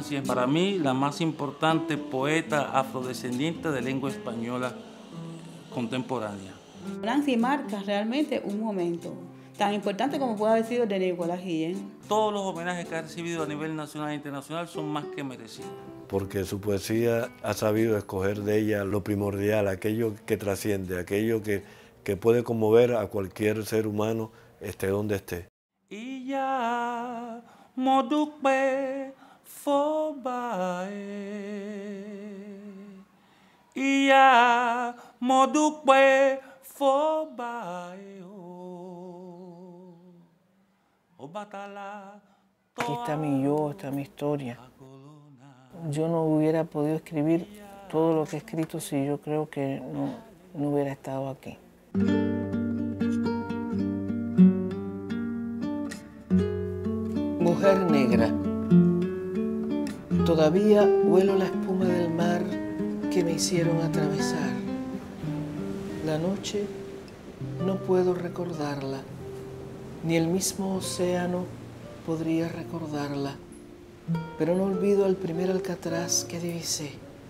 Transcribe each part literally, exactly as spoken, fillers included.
Nancy es para mí la más importante poeta afrodescendiente de lengua española contemporánea. Nancy marca realmente un momento tan importante como puede haber sido el de Nicolás Guillén. Todos los homenajes que ha recibido a nivel nacional e internacional son más que merecidos. Porque su poesía ha sabido escoger de ella lo primordial, aquello que trasciende, aquello que, que puede conmover a cualquier ser humano, esté donde esté. Y ya modukbe fobae, y ya modukbe fobae. Aquí está mi yo, está mi historia. Yo no hubiera podido escribir todo lo que he escrito si yo creo que no, no hubiera estado aquí. Mujer negra. Todavía huelo la espuma del mar que me hicieron atravesar. La noche no puedo recordarla. Ni el mismo océano podría recordarla, pero no olvido el primer alcatraz que divisé.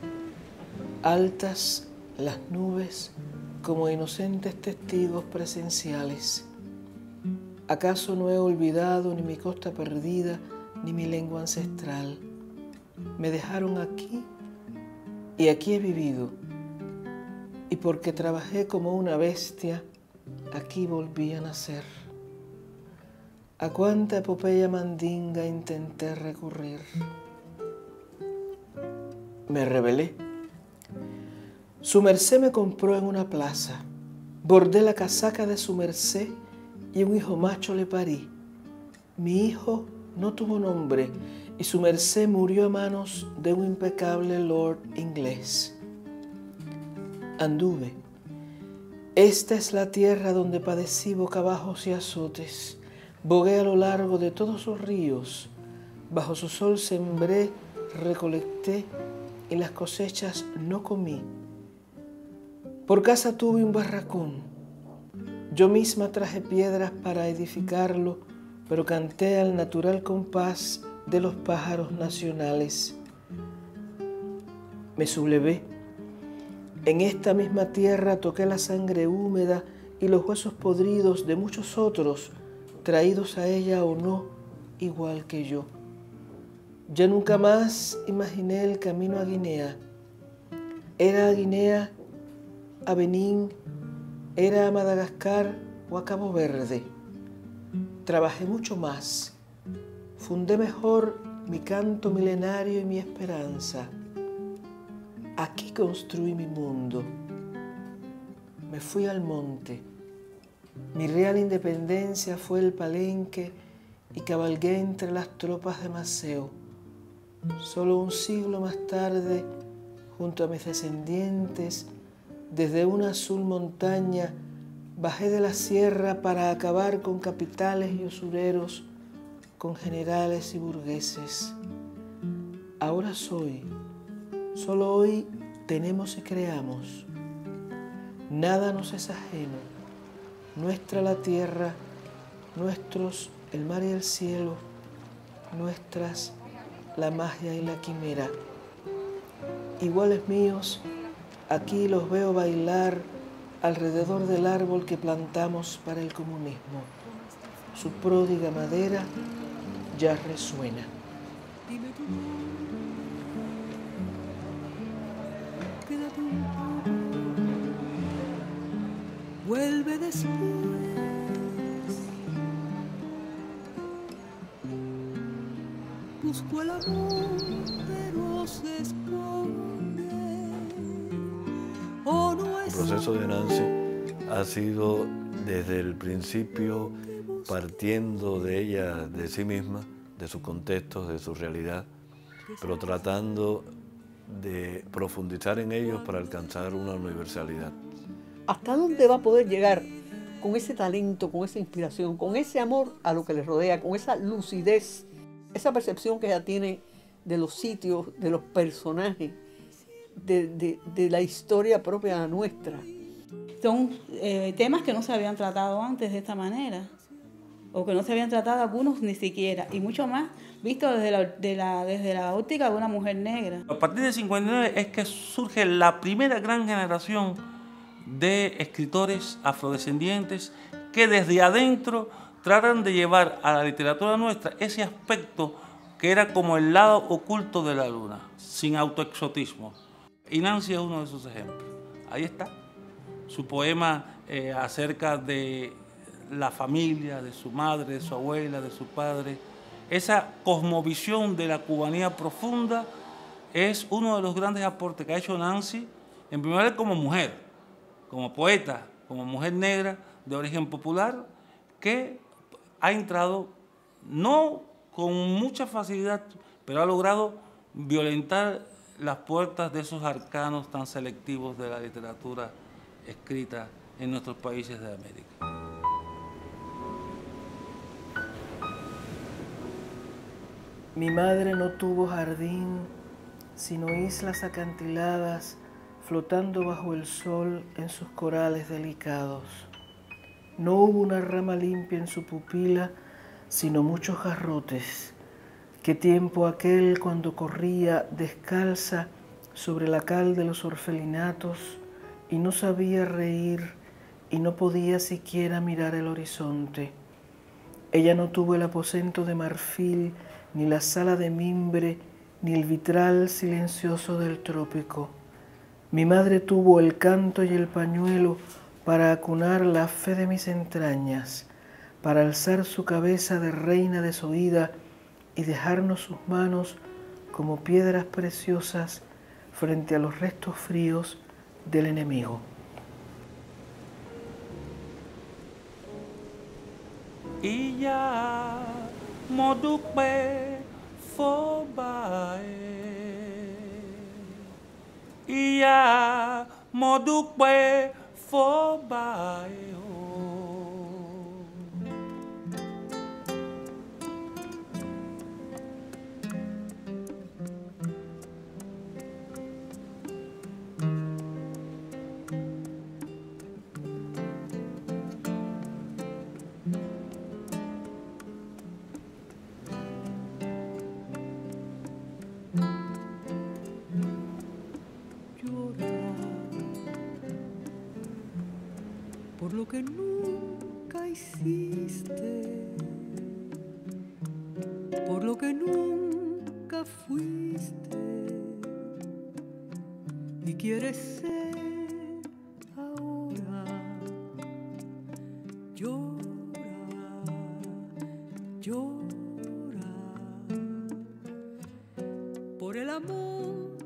Altas las nubes como inocentes testigos presenciales. ¿Acaso no he olvidado ni mi costa perdida, ni mi lengua ancestral? Me dejaron aquí y aquí he vivido. Y porque trabajé como una bestia, aquí volví a nacer. ¿A cuánta epopeya mandinga intenté recurrir? Me rebelé. Su merced me compró en una plaza. Bordé la casaca de su merced y un hijo macho le parí. Mi hijo no tuvo nombre y su merced murió a manos de un impecable lord inglés. Anduve. Esta es la tierra donde padecí bocabajos y azotes. Bogué a lo largo de todos sus ríos, bajo su sol sembré, recolecté y las cosechas no comí. Por casa tuve un barracón, yo misma traje piedras para edificarlo, pero canté al natural compás de los pájaros nacionales. Me sublevé, en esta misma tierra toqué la sangre húmeda y los huesos podridos de muchos otros, traídos a ella o no, igual que yo. Ya nunca más imaginé el camino a Guinea. Era a Guinea, a Benín, era a Madagascar o a Cabo Verde. Trabajé mucho más. Fundé mejor mi canto milenario y mi esperanza. Aquí construí mi mundo. Me fui al monte. Mi real independencia fue el Palenque y cabalgué entre las tropas de Maceo. Solo un siglo más tarde, junto a mis descendientes, desde una azul montaña, bajé de la sierra para acabar con capitales y usureros, con generales y burgueses. Ahora soy, solo hoy tenemos y creamos. Nada nos es ajeno. Nuestra la tierra, nuestros el mar y el cielo, nuestras la magia y la quimera. Iguales míos, aquí los veo bailar alrededor del árbol que plantamos para el comunismo. Su pródiga madera ya resuena. Vuelve después, busco el amor, pero se esconde. Oh, no es el proceso de Nancy ha sido desde el principio partiendo de ella, de sí misma, de sus contextos, de su realidad, pero tratando de profundizar en ellos para alcanzar una universalidad. ¿Hasta dónde va a poder llegar con ese talento, con esa inspiración, con ese amor a lo que le rodea, con esa lucidez, esa percepción que ella tiene de los sitios, de los personajes, de, de, de la historia propia nuestra? Son eh, temas que no se habían tratado antes de esta manera. o que no se habían tratado algunos ni siquiera, y mucho más visto desde la, de la, desde la óptica de una mujer negra. A partir del cincuenta y nueve es que surge la primera gran generación de escritores afrodescendientes que desde adentro tratan de llevar a la literatura nuestra ese aspecto que era como el lado oculto de la luna, sin autoexotismo. Y Nancy es uno de esos ejemplos. Ahí está, su poema eh, acerca de la familia, de su madre, de su abuela, de su padre. Esa cosmovisión de la cubanía profunda es uno de los grandes aportes que ha hecho Nancy, en primer lugar como mujer, como poeta, como mujer negra de origen popular, que ha entrado no con mucha facilidad, pero ha logrado violentar las puertas de esos arcanos tan selectivos de la literatura escrita en nuestros países de América. Mi madre no tuvo jardín, sino islas acantiladas flotando bajo el sol en sus corales delicados. No hubo una rama limpia en su pupila, sino muchos garrotes. Qué tiempo aquel cuando corría descalza sobre la cal de los orfelinatos y no sabía reír y no podía siquiera mirar el horizonte. Ella no tuvo el aposento de marfil, ni la sala de mimbre, ni el vitral silencioso del trópico. Mi madre tuvo el canto y el pañuelo para acunar la fe de mis entrañas, para alzar su cabeza de reina desoída y dejarnos sus manos como piedras preciosas frente a los restos fríos del enemigo. Iya modukpe fobae, iya modukpe fobae. Por lo que nunca hiciste, por lo que nunca fuiste, y quieres ser ahora. Llora, llora, por el amor